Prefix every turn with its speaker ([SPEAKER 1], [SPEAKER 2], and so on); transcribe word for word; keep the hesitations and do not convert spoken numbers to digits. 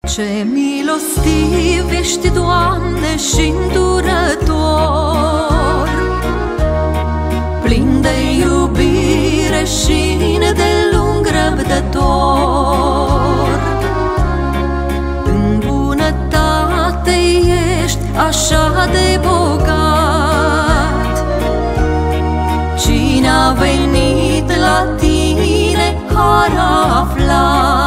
[SPEAKER 1] Ce milostiv ești, Doamne, și îndurător, plin de iubire și îndelung răbdător. În bunătate ești așa de bogat, cine a venit la tine har a aflat.